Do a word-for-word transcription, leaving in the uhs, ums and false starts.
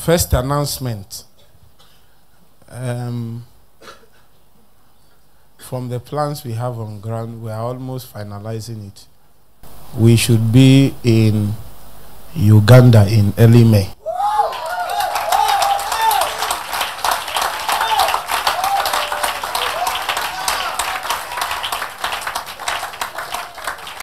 First announcement. Um, from the plans we have on ground, we are almost finalizing it. We should be in Uganda in early May.